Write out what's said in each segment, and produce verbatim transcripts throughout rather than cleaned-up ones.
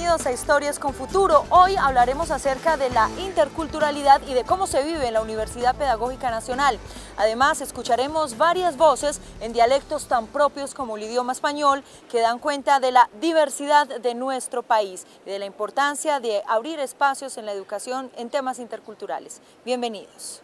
bienvenidos a Historias con Futuro. Hoy hablaremos acerca de la interculturalidad y de cómo se vive en la Universidad Pedagógica Nacional. Además, escucharemos varias voces en dialectos tan propios como el idioma español que dan cuenta de la diversidad de nuestro país y de la importancia de abrir espacios en la educación en temas interculturales. Bienvenidos.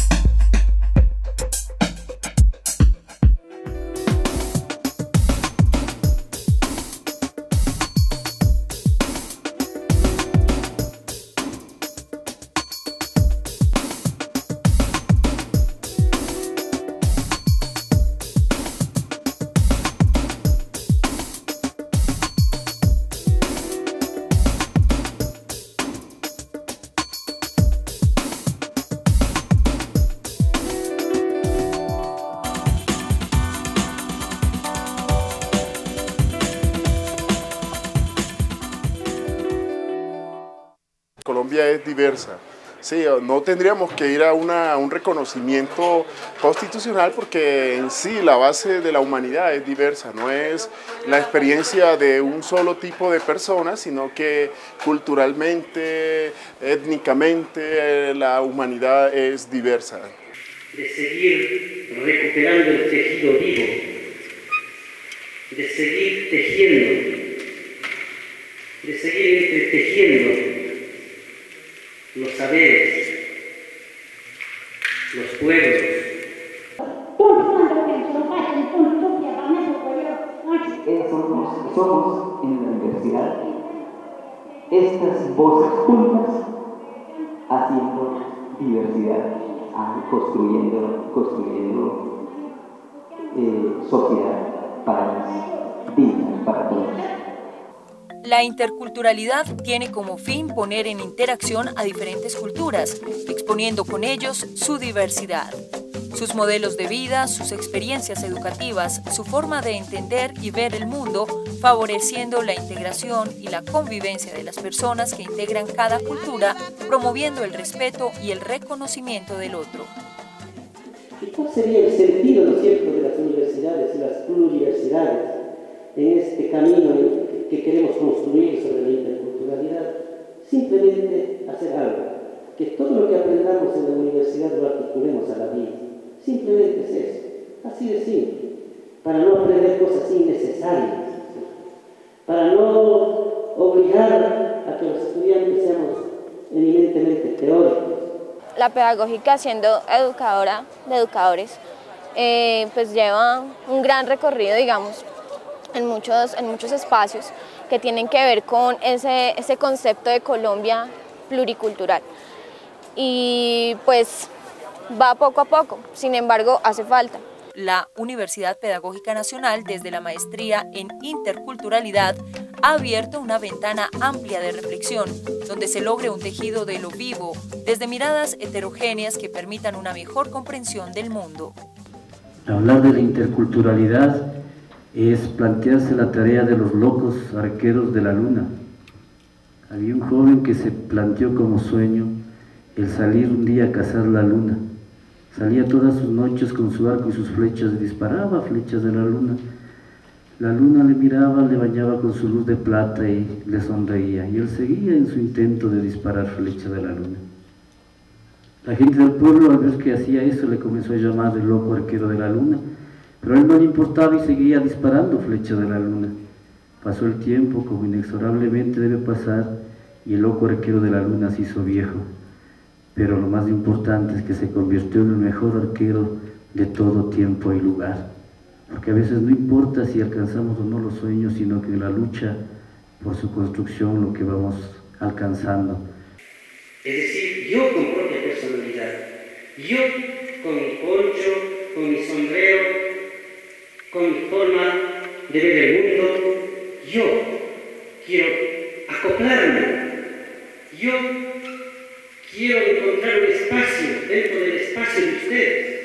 Colombia es diversa, sí, no tendríamos que ir a, una, a un reconocimiento constitucional porque en sí la base de la humanidad es diversa, no es la experiencia de un solo tipo de personas, sino que culturalmente, étnicamente, la humanidad es diversa. De seguir recuperando el tejido vivo, de seguir tejiendo, de seguir entretejiendo los saberes, los pueblos. Somos, somos en la universidad estas voces juntas haciendo diversidad, construyendo, construyendo eh, sociedad, país digna para todos. La interculturalidad tiene como fin poner en interacción a diferentes culturas, exponiendo con ellos su diversidad, sus modelos de vida, sus experiencias educativas, su forma de entender y ver el mundo, favoreciendo la integración y la convivencia de las personas que integran cada cultura, promoviendo el respeto y el reconocimiento del otro. ¿Y cuál sería el sentido, ¿no es cierto?, de las universidades y las pluriversidades en este camino que queremos construir sobre la interculturalidad? Simplemente hacer algo, que todo lo que aprendamos en la universidad lo articulemos a la vida. Simplemente es eso, así de simple, para no aprender cosas innecesarias, para no obligar a que los estudiantes seamos eminentemente teóricos. La pedagógica, siendo educadora de educadores, eh, pues lleva un gran recorrido, digamos, en muchos, en muchos espacios que tienen que ver con ese, ese concepto de Colombia pluricultural. Y pues va poco a poco, sin embargo hace falta. La Universidad Pedagógica Nacional, desde la maestría en interculturalidad, ha abierto una ventana amplia de reflexión, donde se logre un tejido de lo vivo, desde miradas heterogéneas que permitan una mejor comprensión del mundo. Hablar de la interculturalidad es plantearse la tarea de los locos arqueros de la luna. Había un joven que se planteó como sueño el salir un día a cazar la luna. Salía todas sus noches con su arco y sus flechas y disparaba flechas de la luna. La luna le miraba, le bañaba con su luz de plata y le sonreía, y él seguía en su intento de disparar flechas de la luna. La gente del pueblo, al ver que hacía eso, le comenzó a llamar el loco arquero de la luna, pero a él no le importaba y seguía disparando flechas de la luna. Pasó el tiempo, como inexorablemente debe pasar, y el loco arquero de la luna se hizo viejo. Pero lo más importante es que se convirtió en el mejor arquero de todo tiempo y lugar. Porque a veces no importa si alcanzamos o no los sueños, sino que en la lucha por su construcción lo que vamos alcanzando. Es decir, yo con propia personalidad, yo con mi poncho, con mi sombrero, con mi forma de ver el mundo, yo quiero acoplarme, yo quiero encontrar un espacio dentro del espacio de ustedes.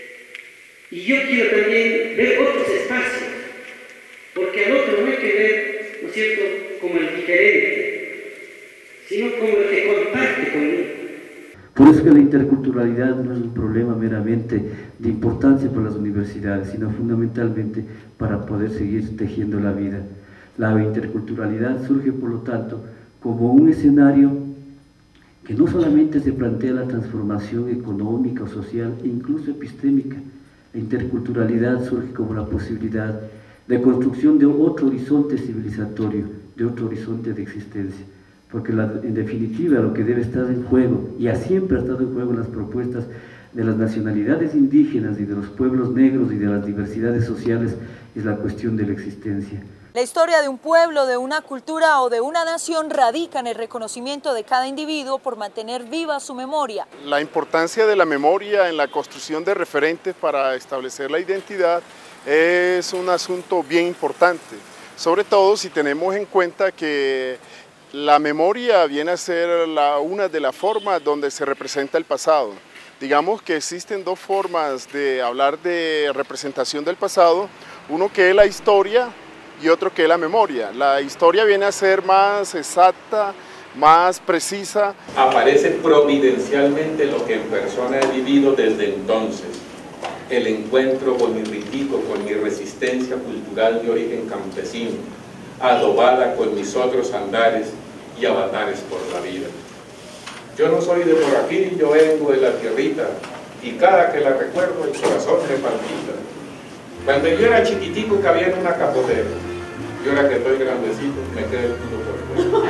Y yo quiero también ver otros espacios, porque al otro no hay que ver, ¿no es cierto?, como el diferente, sino como el que comparte conmigo. Por eso que la interculturalidad no es un problema meramente de importancia para las universidades, sino fundamentalmente para poder seguir tejiendo la vida. La interculturalidad surge, por lo tanto, como un escenario que no solamente se plantea la transformación económica o social, e incluso epistémica. La interculturalidad surge como la posibilidad de construcción de otro horizonte civilizatorio, de otro horizonte de existencia, porque la, en definitiva lo que debe estar en juego, y ha siempre estado en juego en las propuestas de las nacionalidades indígenas y de los pueblos negros y de las diversidades sociales, es la cuestión de la existencia. La historia de un pueblo, de una cultura o de una nación radica en el reconocimiento de cada individuo por mantener viva su memoria. La importancia de la memoria en la construcción de referentes para establecer la identidad es un asunto bien importante, sobre todo si tenemos en cuenta que la memoria viene a ser la, una de las formas donde se representa el pasado. Digamos que existen dos formas de hablar de representación del pasado, uno que es la historia y otro que es la memoria. La historia viene a ser más exacta, más precisa. Aparece providencialmente lo que en persona he vivido desde entonces. El encuentro con mi ritico, con mi resistencia cultural de origen campesino, adobada con mis otros andares y avatares por la vida. Yo no soy de por aquí, yo vengo de la tierrita, y cada que la recuerdo el corazón me palpita. Cuando yo era chiquitico cabía en una capotera, y ahora que estoy grandecito me queda el culo por fuera.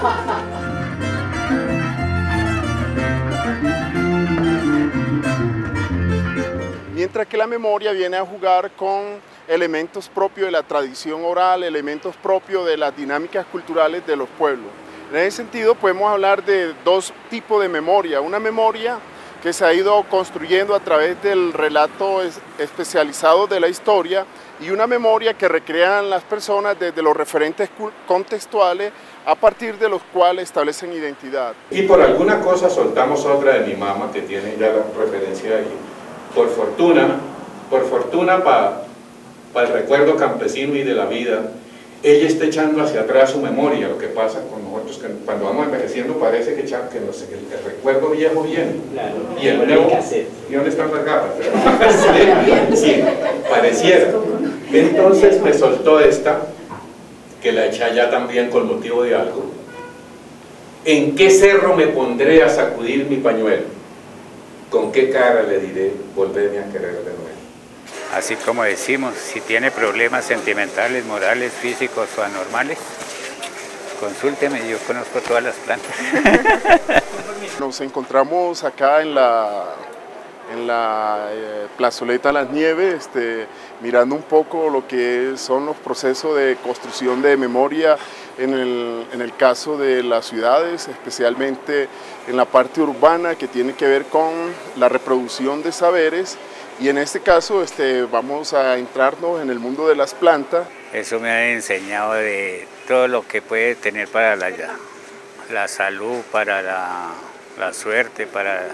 Mientras que la memoria viene a jugar con elementos propios de la tradición oral, elementos propios de las dinámicas culturales de los pueblos. En ese sentido podemos hablar de dos tipos de memoria, una memoria que se ha ido construyendo a través del relato especializado de la historia y una memoria que recrean las personas desde los referentes contextuales a partir de los cuales establecen identidad. Y por alguna cosa soltamos otra de mi mamá que tiene ya la referencia ahí. Por fortuna, por fortuna para pa el recuerdo campesino y de la vida, ella está echando hacia atrás su memoria. Lo que pasa con nosotros, que cuando vamos envejeciendo parece que, echa, que, no sé, que el, el recuerdo viejo viene. Claro, y el nuevo, ¿y dónde están las gafas? sí, sí, pareciera. Entonces me soltó esta, que la eché allá también con motivo de algo. ¿En qué cerro me pondré a sacudir mi pañuelo? ¿Con qué cara le diré volverme a querer de nuevo? Así como decimos, si tiene problemas sentimentales, morales, físicos o anormales, consúlteme, yo conozco todas las plantas. Nos encontramos acá en la, en la eh, plazoleta Las Nieves, este, mirando un poco lo que son los procesos de construcción de memoria en el, en el caso de las ciudades, especialmente en la parte urbana que tiene que ver con la reproducción de saberes. Y en este caso este, vamos a entrarnos en el mundo de las plantas. Eso me ha enseñado de todo lo que puede tener para la, la salud, para la, la suerte, para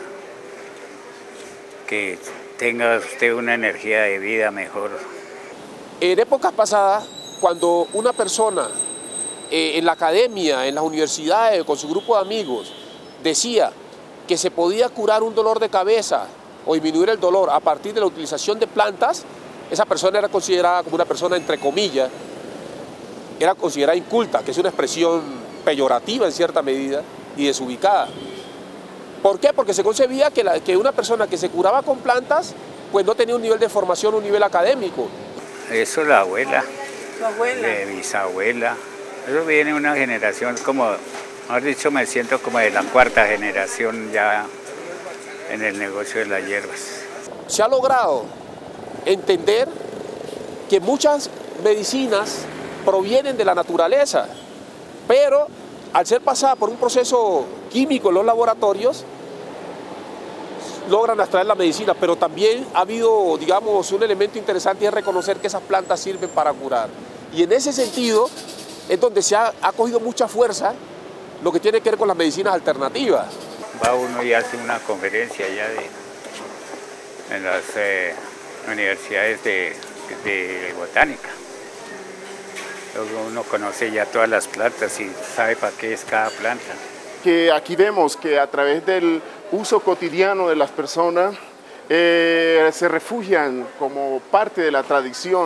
que tenga usted una energía de vida mejor. En épocas pasadas, cuando una persona eh, en la academia, en las universidades, con su grupo de amigos, decía que se podía curar un dolor de cabeza o disminuir el dolor a partir de la utilización de plantas, esa persona era considerada como una persona, entre comillas, era considerada inculta, que es una expresión peyorativa en cierta medida y desubicada. ¿Por qué? Porque se concebía que, la, que una persona que se curaba con plantas, pues no tenía un nivel de formación, un nivel académico. Eso la abuela, ¿Tu abuela? de bisabuela, eso viene de una generación como, mejor dicho, me siento como de la cuarta generación ya en el negocio de las hierbas. Se ha logrado entender que muchas medicinas provienen de la naturaleza, pero al ser pasadas por un proceso químico en los laboratorios, logran extraer la medicina, pero también ha habido, digamos, un elemento interesante y es reconocer que esas plantas sirven para curar. Y en ese sentido es donde se ha, ha cogido mucha fuerza lo que tiene que ver con las medicinas alternativas. Va uno y hace una conferencia ya de, en las eh, universidades de, de botánica. Luego uno conoce ya todas las plantas y sabe para qué es cada planta. Que aquí vemos que a través del uso cotidiano de las personas eh, se refugian como parte de la tradición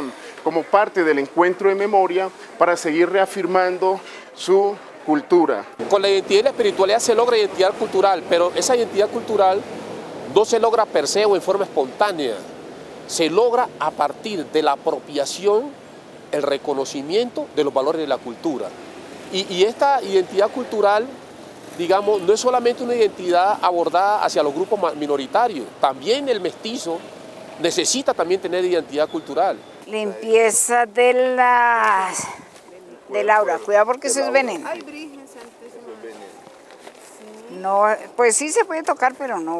como parte del encuentro de memoria para seguir reafirmando su cultura. Con la identidad y la espiritualidad se logra identidad cultural, pero esa identidad cultural no se logra per se o en forma espontánea, se logra a partir de la apropiación, el reconocimiento de los valores de la cultura. Y, y esta identidad cultural, digamos, no es solamente una identidad abordada hacia los grupos minoritarios, también el mestizo necesita también tener identidad cultural. Limpieza de las del aura, cuidado porque eso es veneno. No, pues sí se puede tocar, pero no.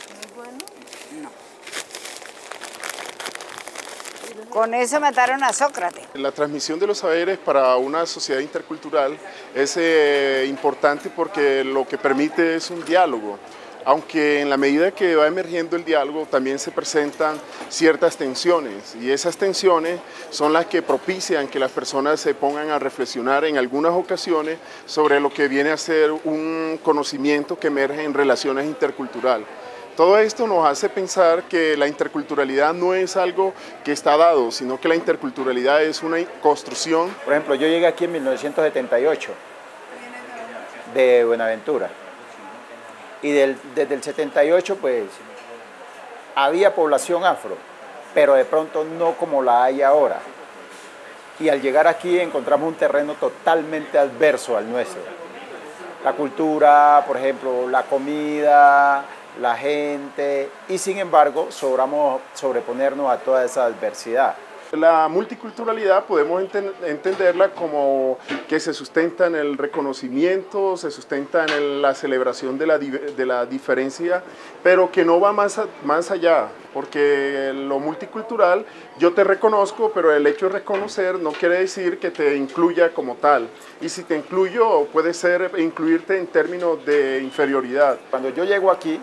Con eso mataron a Sócrates. La transmisión de los saberes para una sociedad intercultural es eh, importante porque lo que permite es un diálogo, aunque en la medida que va emergiendo el diálogo también se presentan ciertas tensiones, y esas tensiones son las que propician que las personas se pongan a reflexionar en algunas ocasiones sobre lo que viene a ser un conocimiento que emerge en relaciones interculturales. Todo esto nos hace pensar que la interculturalidad no es algo que está dado, sino que la interculturalidad es una construcción. Por ejemplo, yo llegué aquí en mil novecientos setenta y ocho de Buenaventura, y del, desde el setenta y ocho pues había población afro, pero de pronto no como la hay ahora. Y al llegar aquí encontramos un terreno totalmente adverso al nuestro. La cultura, por ejemplo, la comida, la gente, y sin embargo sobramos sobreponernos a toda esa adversidad. La multiculturalidad podemos enten entenderla como que se sustenta en el reconocimiento, se sustenta en el, la celebración de la, de la diferencia, pero que no va más, a, más allá, porque lo multicultural, yo te reconozco, pero el hecho de reconocer no quiere decir que te incluya como tal, y si te incluyo puede ser incluirte en términos de inferioridad. Cuando yo llego aquí,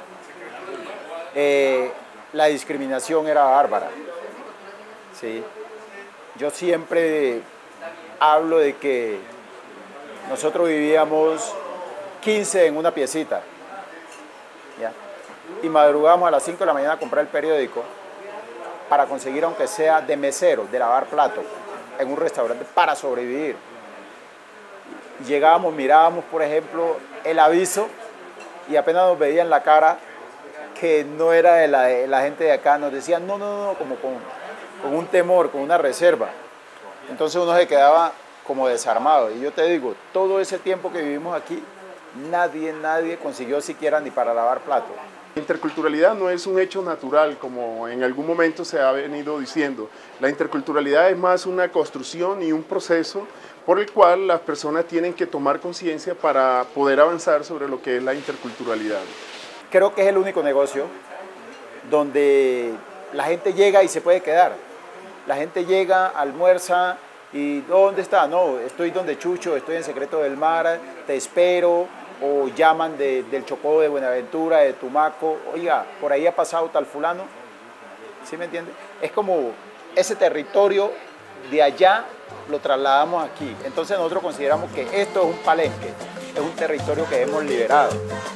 eh, la discriminación era bárbara. Sí. Yo siempre hablo de que nosotros vivíamos quince en una piecita, ¿ya? Y madrugábamos a las cinco de la mañana a comprar el periódico para conseguir, aunque sea de mesero, de lavar platos en un restaurante para sobrevivir. Llegábamos, mirábamos, por ejemplo, el aviso y apenas nos veían la cara que no era de la, de la gente de acá, nos decían no, no, no, como con, con un temor, con una reserva. Entonces uno se quedaba como desarmado. Y yo te digo, todo ese tiempo que vivimos aquí, nadie, nadie consiguió siquiera ni para lavar platos. La interculturalidad no es un hecho natural, como en algún momento se ha venido diciendo. La interculturalidad es más una construcción y un proceso por el cual las personas tienen que tomar conciencia para poder avanzar sobre lo que es la interculturalidad. Creo que es el único negocio donde la gente llega y se puede quedar. La gente llega, almuerza y ¿dónde está? No, estoy donde Chucho, estoy en Secreto del Mar, te espero. O llaman de, del Chocó, de Buenaventura, de Tumaco, oiga, por ahí ha pasado tal fulano, ¿sí me entiende? Es como ese territorio de allá lo trasladamos aquí. Entonces nosotros consideramos que esto es un palenque, es un territorio que hemos liberado.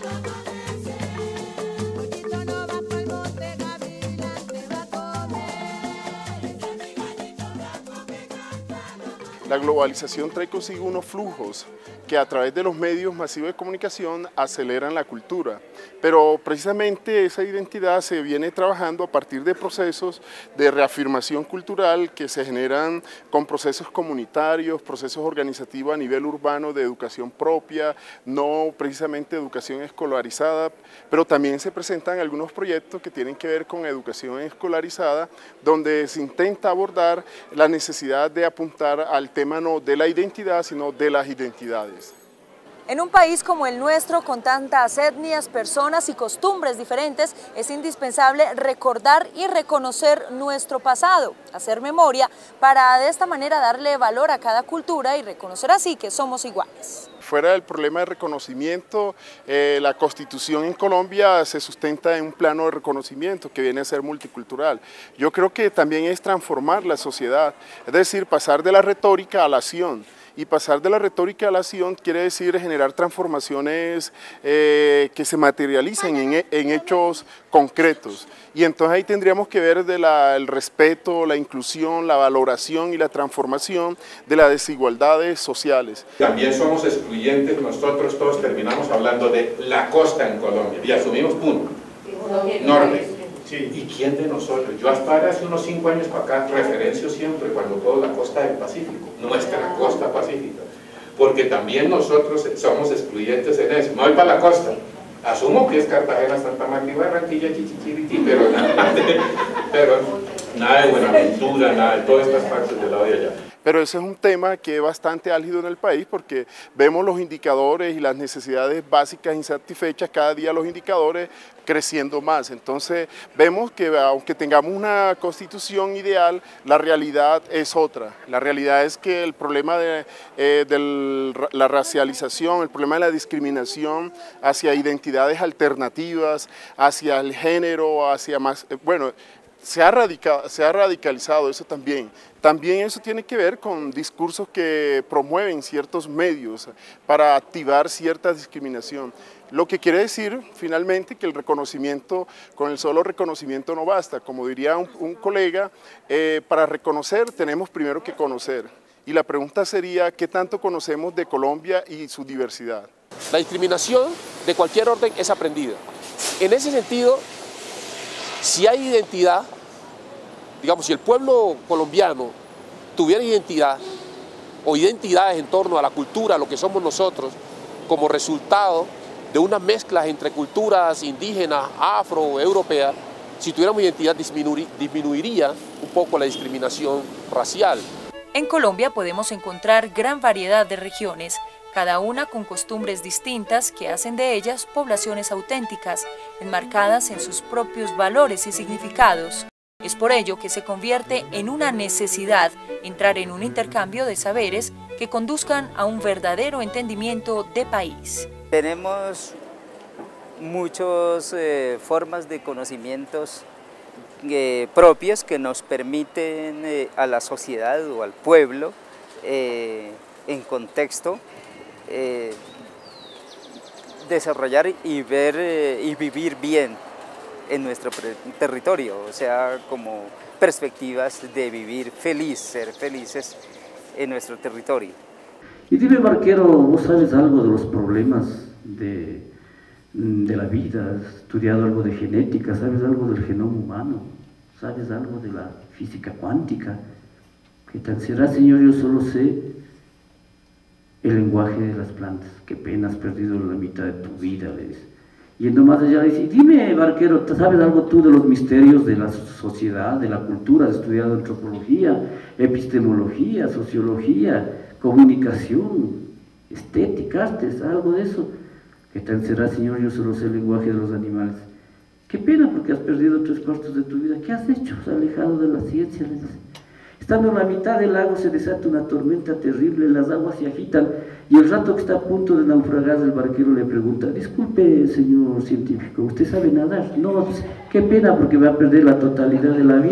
La globalización trae consigo unos flujos que a través de los medios masivos de comunicación aceleran la cultura, pero precisamente esa identidad se viene trabajando a partir de procesos de reafirmación cultural que se generan con procesos comunitarios, procesos organizativos a nivel urbano de educación propia, no precisamente educación escolarizada, pero también se presentan algunos proyectos que tienen que ver con educación escolarizada, donde se intenta abordar la necesidad de apuntar al tema no de la identidad, sino de las identidades. En un país como el nuestro, con tantas etnias, personas y costumbres diferentes, es indispensable recordar y reconocer nuestro pasado, hacer memoria, para de esta manera darle valor a cada cultura y reconocer así que somos iguales. Fuera del problema de reconocimiento, eh, la Constitución en Colombia se sustenta en un plano de reconocimiento que viene a ser multicultural. Yo creo que también es transformar la sociedad, es decir, pasar de la retórica a la acción. y pasar de la retórica a la acción quiere decir generar transformaciones eh, que se materialicen en, en hechos concretos. Y entonces ahí tendríamos que ver de la, el respeto, la inclusión, la valoración y la transformación de las desigualdades sociales. También somos excluyentes, nosotros todos terminamos hablando de la costa en Colombia y asumimos punto, norte. Sí. ¿Y quién de nosotros? Yo hasta hace unos cinco años para acá referencio siempre cuando todo la costa del Pacífico, nuestra costa pacífica, porque también nosotros somos excluyentes en eso. No voy para la costa, asumo que es Cartagena, Santa Marta y Barranquilla, Chichichiriti, pero nada de, pero nada de Buenaventura, nada de todas estas partes del lado de allá. Pero ese es un tema que es bastante álgido en el país porque vemos los indicadores y las necesidades básicas insatisfechas, cada día los indicadores creciendo más. Entonces vemos que aunque tengamos una constitución ideal, la realidad es otra. La realidad es que el problema de eh, del, la racialización, el problema de la discriminación hacia identidades alternativas, hacia el género, hacia más, eh, bueno, Se ha, radicado, se ha radicalizado eso también. También eso tiene que ver con discursos que promueven ciertos medios para activar cierta discriminación. Lo que quiere decir, finalmente, que el reconocimiento, con el solo reconocimiento no basta. Como diría un, un colega, eh, para reconocer tenemos primero que conocer. Y la pregunta sería, ¿qué tanto conocemos de Colombia y su diversidad? La discriminación de cualquier orden es aprendida. En ese sentido, si hay identidad, digamos, si el pueblo colombiano tuviera identidad o identidades en torno a la cultura, a lo que somos nosotros, como resultado de unas mezclas entre culturas indígenas, afro, europeas, si tuviéramos identidad disminuiría un poco la discriminación racial. En Colombia podemos encontrar gran variedad de regiones, cada una con costumbres distintas que hacen de ellas poblaciones auténticas, enmarcadas en sus propios valores y significados. Es por ello que se convierte en una necesidad entrar en un intercambio de saberes que conduzcan a un verdadero entendimiento de país. Tenemos muchas eh, formas de conocimientos eh, propios que nos permiten eh, a la sociedad o al pueblo eh, en contexto Eh, desarrollar y ver eh, y vivir bien en nuestro territorio, o sea, como perspectivas de vivir feliz, ser felices en nuestro territorio. Y dime, Barquero, ¿vos sabes algo de los problemas de, de la vida? ¿Has estudiado algo de genética? ¿Sabes algo del genoma humano? ¿Sabes algo de la física cuántica? ¿Qué tal será, señor? Yo solo sé el lenguaje de las plantas. Qué pena, has perdido la mitad de tu vida, le dice. Yendo más allá, dice, dime, Barquero, ¿sabes algo tú de los misterios de la sociedad, de la cultura? Has estudiado antropología, epistemología, sociología, comunicación, estética, artes, algo de eso. ¿Qué tal será, señor? Yo solo sé el lenguaje de los animales. Qué pena, porque has perdido tres cuartos de tu vida. ¿Qué has hecho? Has alejado de la ciencia, le dice. Estando en la mitad del lago se desata una tormenta terrible, las aguas se agitan y el rato que está a punto de naufragar el barquero le pregunta, disculpe, señor científico, ¿usted sabe nadar? No, qué pena porque va a perder la totalidad de la vida.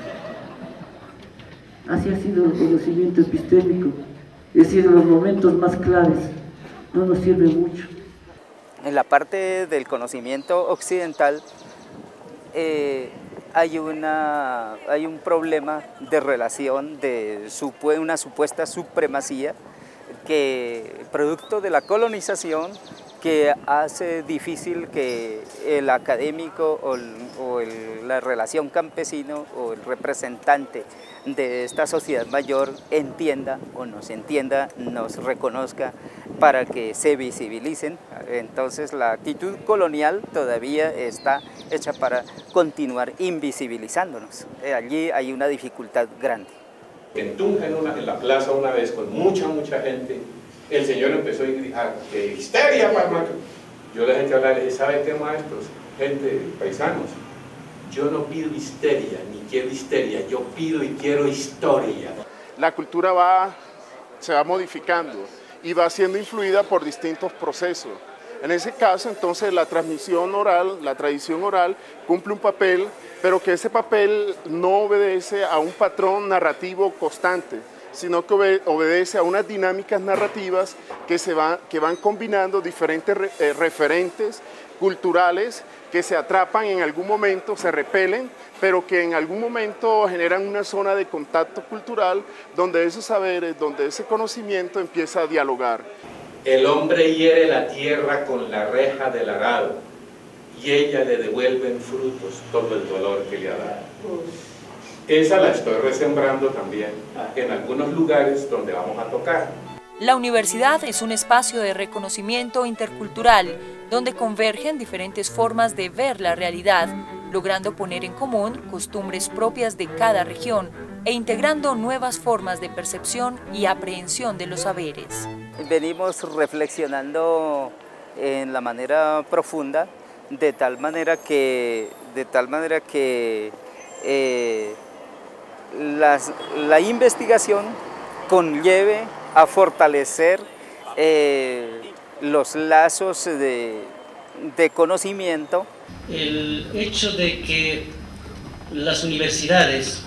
Así ha sido el conocimiento epistémico, es decir, en los momentos más claves, no nos sirve mucho. En la parte del conocimiento occidental, eh, Hay, una, hay un problema de relación, de una supuesta supremacía, que, producto de la colonización, que hace difícil que el académico o, el, o el, la relación campesino o el representante de esta sociedad mayor entienda o nos entienda, nos reconozca para que se visibilicen. Entonces la actitud colonial todavía está hecha para continuar invisibilizándonos. Allí hay una dificultad grande. En Tunja, en, una, en la plaza una vez, con mucha, mucha gente, el señor empezó a gritar, ¡qué histeria, papá! Yo la gente hablar, le dije, ¿sabe qué, maestros? Gente, paisanos, yo no pido histeria, ni quiero histeria, yo pido y quiero historia. La cultura va, se va modificando y va siendo influida por distintos procesos. En ese caso, entonces, la transmisión oral, la tradición oral, cumple un papel, pero que ese papel no obedece a un patrón narrativo constante. sino que obede obedece a unas dinámicas narrativas que, se van, que van combinando diferentes re eh, referentes culturales que se atrapan en algún momento, se repelen, pero que en algún momento generan una zona de contacto cultural donde esos saberes, donde ese conocimiento empieza a dialogar. El hombre hiere la tierra con la reja del arado y ella le devuelve en frutos todo el dolor que le ha dado. Esa la estoy resembrando también en algunos lugares donde vamos a tocar. La universidad es un espacio de reconocimiento intercultural donde convergen diferentes formas de ver la realidad, logrando poner en común costumbres propias de cada región e integrando nuevas formas de percepción y aprehensión de los saberes. Venimos reflexionando en la manera profunda, de tal manera que, de tal manera que eh, las, la investigación conlleve a fortalecer eh, los lazos de, de conocimiento. El hecho de que las universidades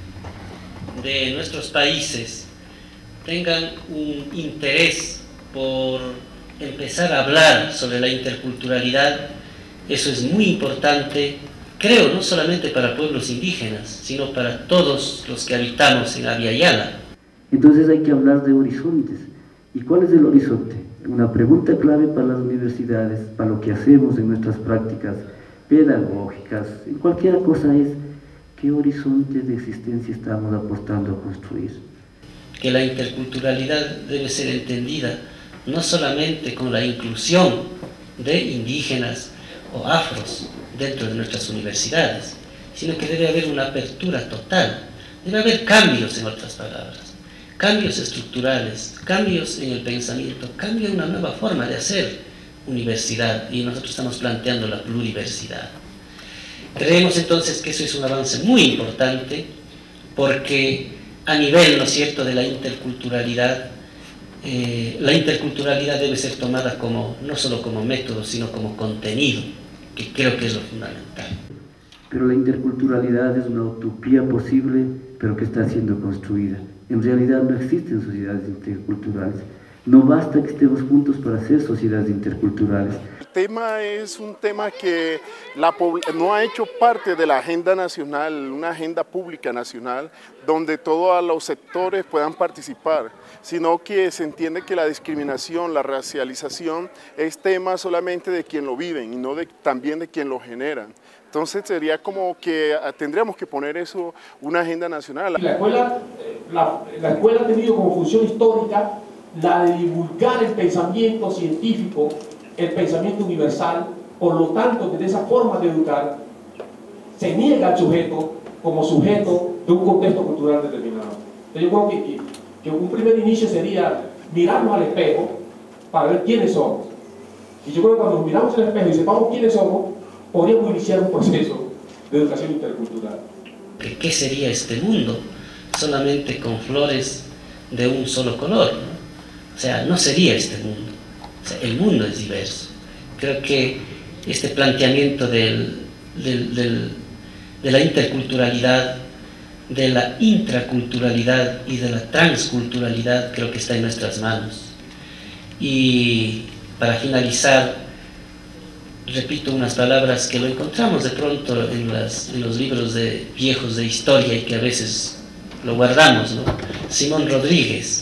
de nuestros países tengan un interés por empezar a hablar sobre la interculturalidad, eso es muy importante, creo, no solamente para pueblos indígenas, sino para todos los que habitamos en Abya Yala. Entonces hay que hablar de horizontes. ¿Y cuál es el horizonte? Una pregunta clave para las universidades, para lo que hacemos en nuestras prácticas pedagógicas, en cualquier cosa es, ¿qué horizonte de existencia estamos apostando a construir? Que la interculturalidad debe ser entendida no solamente con la inclusión de indígenas o afros dentro de nuestras universidades, sino que debe haber una apertura total, debe haber cambios, en otras palabras, cambios estructurales, cambios en el pensamiento, cambio en una nueva forma de hacer universidad, y nosotros estamos planteando la pluriversidad. Creemos entonces que eso es un avance muy importante, porque a nivel, ¿no es cierto?, de la interculturalidad, eh, la interculturalidad debe ser tomada como, no solo como método, sino como contenido, que creo que es lo fundamental. Pero la interculturalidad es una utopía posible, pero que está siendo construida. En realidad no existen sociedades interculturales. No basta que estemos juntos para ser sociedades interculturales. El tema es un tema que la, no ha hecho parte de la agenda nacional, una agenda pública nacional, donde todos los sectores puedan participar, sino que se entiende que la discriminación, la racialización es tema solamente de quien lo viven y no de, también de quien lo generan. Entonces sería como que tendríamos que poner eso, una agenda nacional. La escuela, la, la escuela ha tenido como función histórica la de divulgar el pensamiento científico, el pensamiento universal. Por lo tanto, desde esa forma de educar se niega al sujeto como sujeto de un contexto cultural determinado. Entonces yo creo que, que, que un primer inicio sería mirarnos al espejo para ver quiénes somos. Y yo creo que cuando nos miramos al espejo y sepamos quiénes somos, podríamos iniciar un proceso de educación intercultural. ¿Qué sería este mundo solamente con flores de un solo color, ¿no? O sea, no sería este mundo. O sea, el mundo es diverso. Creo que este planteamiento del, del, del, de la interculturalidad, de la intraculturalidad y de la transculturalidad, creo que está en nuestras manos. Y para finalizar, repito unas palabras que lo encontramos de pronto en, las, en los libros de, viejos de historia y que a veces lo guardamos, ¿no? Simón Rodríguez,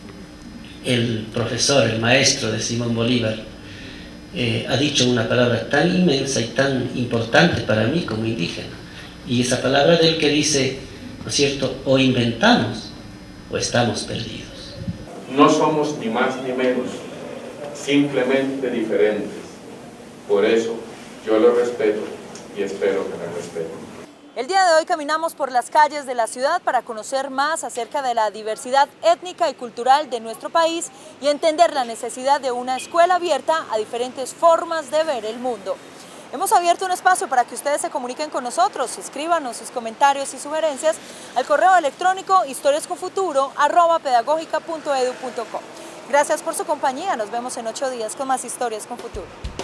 el profesor, el maestro de Simón Bolívar, eh, ha dicho una palabra tan inmensa y tan importante para mí como indígena. Y esa palabra del que dice, ¿no es cierto?, o inventamos o estamos perdidos. No somos ni más ni menos, simplemente diferentes. Por eso yo lo respeto y espero que me respeten. El día de hoy caminamos por las calles de la ciudad para conocer más acerca de la diversidad étnica y cultural de nuestro país y entender la necesidad de una escuela abierta a diferentes formas de ver el mundo. Hemos abierto un espacio para que ustedes se comuniquen con nosotros, escríbanos sus comentarios y sugerencias al correo electrónico historiasconfuturo arroba pedagógica punto edu punto co. Gracias por su compañía, nos vemos en ocho días con más Historias con Futuro.